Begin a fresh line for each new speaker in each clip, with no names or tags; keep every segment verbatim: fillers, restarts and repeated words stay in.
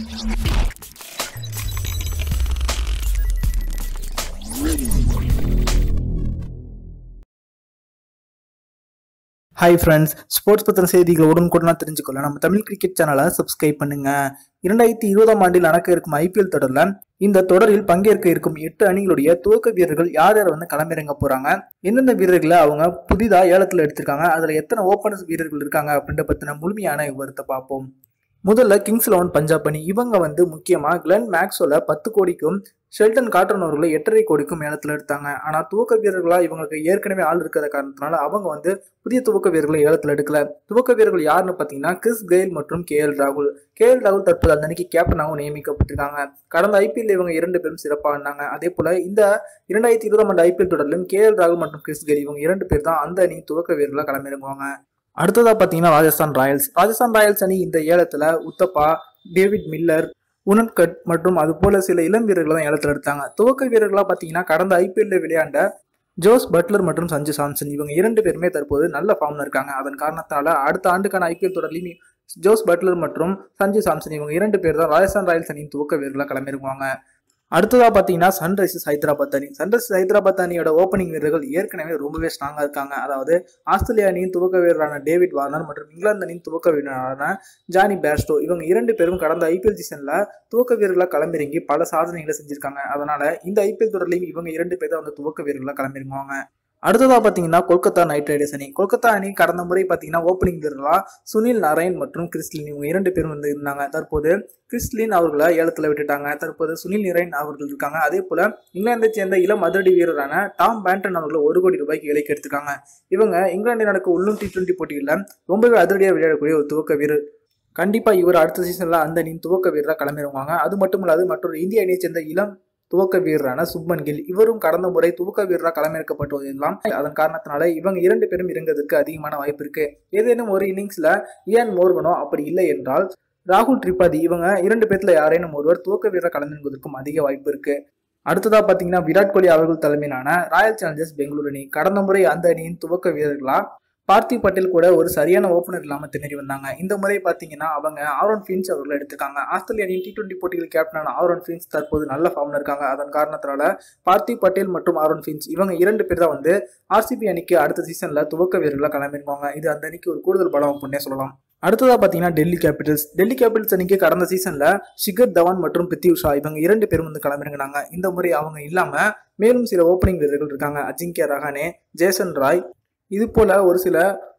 Hi friends, sports பத்தின செய்திகளை உடனுக்குடனா தெரிஞ்சுக்கொள்ள நம்ம தமிழ் கிரிக்கெட் சேனலை சப்ஸ்கிரைப் பண்ணுங்க. இரண்டாயிரத்தி இருபதாம் ஆண்டில் நடக்க இருக்கும் ஐபிஎல் தொடரில் இந்த தொடரில் பங்கேற்க இருக்கும் எட்டு அணிகளுடைய துவக்க வீரர்கள் யார் யார் வந்து களமிறங்க போறாங்க, எந்தெந்த வீரர்களை அவங்க புதிதா ஏலத்தில் எடுத்திருக்காங்க, அதுல எத்தனை ஓபனர்ஸ் வீரர்கள் இருக்காங்க அப்படின்ற பத்தின முழுமையான விவரத்தை பார்ப்போம். முதல்ல கிங்ஸ் லெவன் பஞ்சாப் அணி. இவங்க வந்து முக்கியமா கிளென் மேக்ஸ்வெல்ல பத்து கோடிக்கும் ஷெல்டன் காட்டன் அவர்களை எட்டரை கோடிக்கும் ஏலத்துல எடுத்தாங்க. ஆனா துவக்க வீரர்களா இவங்களுக்கு ஏற்கனவே ஆள் இருக்கிற காரணத்தினால அவங்க வந்து புதிய துவக்க வீரர்களை ஏலத்துல எடுக்கல. துவக்க வீரர்கள் யாருன்னு பாத்தீங்கன்னா கிறிஸ் கெயில் மற்றும் கே எல் ராகுல். கே எல் ராகுல் தற்போது அந்த அன்னைக்கு கேப்டனாகவும் நியமிக்கப்பட்டிருக்காங்க. கடந்த ஐபிஎல் இவங்க இரண்டு பேரும் சிறப்பாக இருந்தாங்க. அதே போல இந்த இரண்டாயிரத்தி இருபதாம் ஆண்டு ஐபிஎல் தொடரிலும் கே எல் ராகுல் மற்றும் கிறிஸ் கெயில் இவங்க இரண்டு பேர் தான் அந்த அணி துவக்க வீரர்களா களமிறங்குவாங்க. அடுத்ததா பாத்தீங்கன்னா ராஜஸ்தான் ராயல்ஸ். ராஜஸ்தான் ராயல்ஸ் அணி இந்த ஏலத்துல உத்தப்பா, டேவிட் மில்லர், உனட்கட் மற்றும் அது போல சில இளம் வீரர்கள் தான் ஏலத்தில் எடுத்தாங்க. துவக்க வீரர்களா பாத்தீங்கன்னா கடந்த ஐபிஎல்ல விளையாண்ட ஜோஸ் பட்லர் மற்றும் சஞ்சு சாம்சன் இவங்க இரண்டு பேருமே தற்போது நல்ல ஃபார்ம்ல இருக்காங்க. அதன் காரணத்தால அடுத்த ஆண்டுக்கான ஐபிஎல் தொடர்லையும் ஜோஸ் பட்லர் மற்றும் சஞ்சு சாம்சன் இவங்க இரண்டு பேர் தான் ராஜஸ்தான் ராயல்ஸ் அணியின் துவக்க வீரர்களா களமிறங்குவாங்க. அடுத்ததா பாத்தீங்கன்னா சன்ரைசர்ஸ் ஹைதராபாத் அணி. சன்ரைசர்ஸ் ஹைதராபாத் அணியோட ஓப்பனிங் வீரர்கள் ஏற்கனவே ரொம்பவே ஸ்ட்ராங்கா இருக்காங்க. அதாவது ஆஸ்திரேலியா அணியின் துவக்க வீரரான டேவிட் வார்னர் மற்றும் இங்கிலாந்து அணியின் துவக்க வீரரான ஜானி பேர்ஸ்டோ இவங்க இரண்டு பேரும் கடந்த ஐபிஎல் சீசன்ல துவக்க வீரர்களா களமிறங்கி பல சாதனைகளை செஞ்சிருக்காங்க. அதனால இந்த ஐபிஎல் தொடர்லையும் இவங்க இரண்டு பேர் தான் வந்து துவக்க வீரர்களா களமிறங்குவாங்க. அடுத்ததா பாத்தீங்கன்னா கொல்கத்தா நைட் ரைடர்ஸ் அணி. கொல்கத்தா அணி கடந்த முறை பாத்தீங்கன்னா ஓப்பனிங் வீரர்களா சுனில் நாராயண் மற்றும் கிறிஸ்லின் இவங்க இரண்டு பேரும் வந்து இருந்தாங்க. தற்போது கிறிஸ்லின் அவர்களை ஏலத்துல விட்டுட்டாங்க. தற்போது சுனில் நாராயண் அவர்கள் இருக்காங்க. அதே போல இங்கிலாந்தை சேர்ந்த இளம் அதிரடி வீரரான டாம் பேண்டன் அவர்களை ஒரு கோடி ரூபாய்க்கு விலைக்கு எடுத்திருக்காங்க. இவங்க இங்கிலாந்து நடக்க உள்ளூர் டி டுவெண்டி போட்டியில ரொம்பவே அதிரடியா விளையாடக்கூடிய ஒரு துவக்க வீரர். கண்டிப்பா இவர் அடுத்த சீசன்ல அந்த அணியின் துவக்க வீரராக களமிறங்குவாங்க. அது மட்டும் இல்லாது மற்றொரு இந்திய அணியை சேர்ந்த இளம் துவக்க வீரரான சுப்மன் கில் இவரும் கடந்த முறை துவக்க வீரராக களமிறக்கப்பட்டுள்ளதெல்லாம் அதன் காரணத்தினால இவங்க இரண்டு பேரும் இறங்குவதற்கு அதிகமான வாய்ப்பு இருக்கு. ஏதேனும் ஒரு இன்னிங்ஸ்ல இயான் மோர்கனோ அப்படி இல்லை என்றால் ராகுல் திரிபாதி இவங்க இரண்டு பேர்ல யாரேனும் ஒருவர் துவக்க வீரராக களமிறங்குவதற்கும் அதிக வாய்ப்பு இருக்கு. அடுத்ததா பாத்தீங்கன்னா விராட் கோலி அவர்கள் தலைமையிலான ராயல் சேலஞ்சர்ஸ் பெங்களூரு அணி. கடந்த முறை அந்த அணியின் துவக்க வீரர்களா பார்த்திவ் பட்டேல் கூட ஒரு சரியான ஓப்பனர் இல்லாம திணறி வந்தாங்க. இந்த முறை பாத்தீங்கன்னா அவங்க ஆரோன் ஃபின்ச் அவர்களை எடுத்திருக்காங்க. ஆஸ்திரேலிய அணியின் டி டுவெண்டி போட்டிகள் கேப்டனான ஆரோன் ஃபின்ச் தற்போது நல்ல ஃபார்ம்ல இருக்காங்க. அதன் காரணத்தினால பார்த்திவ் பட்டேல் மற்றும் ஆரோன் ஃபின்ச் இவங்க இரண்டு பேர் தான் வந்து ஆர்சிபி அணிக்கு அடுத்த சீசன்ல துவக்க வீரர்களா களமிறங்குவாங்க. இது அந்த அணிக்கு ஒரு கூடுதல் பலம் அப்படின்னே சொல்லலாம். அடுத்ததா பாத்தீங்கன்னா டெல்லி கேபிட்டல்ஸ். டெல்லி கேபிட்டல்ஸ் அணிக்கு கடந்த சீசன்ல ஷிகர் தவான் மற்றும் பிருத்வி ஷா இவங்க இரண்டு பேரும் வந்து களமிறங்கினாங்க. இந்த முறை அவங்க இல்லாம மேலும் சில ஓப்பனிங் வீரர்கள் இருக்காங்க. அஜிங்கியா ரஹானே, ஜேசன் ராய் இது போல ஒரு சில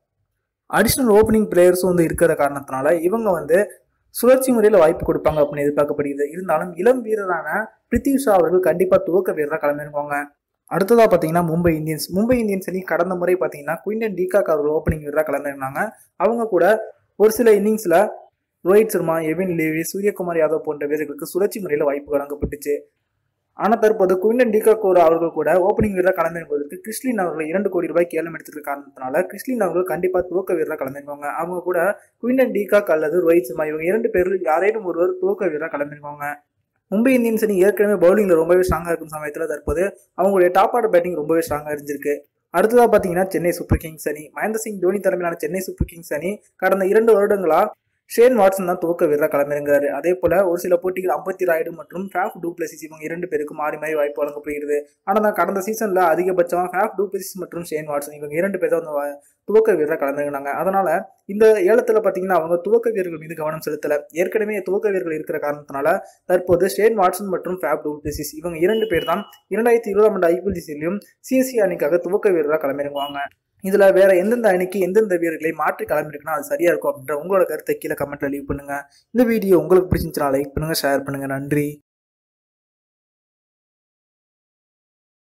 அடிஷனல் ஓப்பனிங் பிளேயர்ஸும் வந்து இருக்கிற காரணத்தினால இவங்க வந்து சுழற்சி முறையில் வாய்ப்பு கொடுப்பாங்க அப்படின்னு எதிர்பார்க்கப்படுகிறது. இருந்தாலும் இளம் வீரரான பிருத்வி ஷா அவர்கள் கண்டிப்பா துவக்க வீரராக களமிறங்குவாங்க. அடுத்ததா பாத்தீங்கன்னா மும்பை இந்தியன்ஸ். மும்பை இந்தியன்ஸ் அணி கடந்த முறை பாத்தீங்கன்னா குயின்டன் டிகாக் அவர்கள் ஓப்பனிங் வீரராக களமிறங்கினாங்க. அவங்க கூட ஒரு சில இன்னிங்ஸ்ல ரோஹித் சர்மா, எவின் லேவி, சூரியகுமார் யாதவ் போன்ற வீரர்களுக்கு சுழற்சி முறையில் வாய்ப்பு வழங்கப்பட்டுச்சு. ஆனா தற்போது குயின்டன் டிகாக் அவர்கள் கூட ஓப்பனிங் வீரராக களமிறங்குவதற்கு கிறிஸ்லின் அவர்கள் இரண்டு கோடி ரூபாய்க்கு ஏலம் எடுத்திருக்க காரணத்தினால கிறிஸ்லின் அவர்கள் கண்டிப்பா துவக்க வீரராக களமிறங்குவாங்க. அவங்க கூட குயின்டன் டிகாக் அல்லது ரோஹித் சர்மா இவங்க இரண்டு பேரில் யாரேனும் ஒருவர் துவக்க வீரராக களமிறங்குவாங்க. மும்பை இந்தியன்ஸ் அணி ஏற்கனவே பவுலிங்ல ரொம்பவே ஸ்ட்ராங்கா இருக்கும் சமயத்துல தற்போது அவங்களுடைய டாப் ஆர்டர் பேட்டிங் ரொம்பவே ஸ்ட்ராங்கா இருந்திருக்கு. அடுத்ததா பாத்தீங்கன்னா சென்னை சூப்பர் கிங்ஸ் அணி. மகேந்திர சிங் தோனி தலைமையிலான சென்னை சூப்பர் கிங்ஸ் அணி கடந்த இரண்டு வருடங்களா ஷேன் வாட்சன் தான் துவக்க வீரராக களமிறங்குறாரு. அதே போல ஒரு சில போட்டிகள் அம்பத்தி ராய்டு மற்றும் ஃபேஃப் டூ பிளஸிஸ் இவங்க இரண்டு பேருக்கும் மாறி மாறி வாய்ப்பு வழங்கப்படுகிறது. ஆனால் கடந்த சீசன்ல அதிகபட்சமா ஃபேஃப் டூ பிளஸிஸ் மற்றும் ஷேன் வாட்சன் இவங்க இரண்டு பேர் தான் துவக்க வீரராக களமிறங்கினாங்க. அதனால இந்த ஏலத்துல பாத்தீங்கன்னா அவங்க துவக்க வீரர்கள் மீது கவனம் செலுத்தல. ஏற்கனவே துவக்க வீரர்கள் இருக்கிற காரணத்தினால தற்போது ஷேன் வாட்சன் மற்றும் ஃபேஃப் டூ பிளஸிஸ் இவங்க இரண்டு பேர் தான் இரண்டாயிரத்தி இருபதாம் ஆண்டு ஐபிஎல் சீசன்லையும் சிஎஸ்சி அணிக்காக துவக்க வீரராக களமிறங்குவாங்க. இதுல வேற எந்தெந்த அணிக்கு எந்தெந்த வீரர்களை மாற்றி களமிருக்குன்னா அது சரியா இருக்கும் அப்படின்ற உங்களோட கருத்தை கீழே கமெண்ட்ல லீவ் பண்ணுங்க. இந்த வீடியோ உங்களுக்கு பிடிச்சிருந்துச்சுன்னா லைக் பண்ணுங்க, ஷேர் பண்ணுங்க. நன்றி.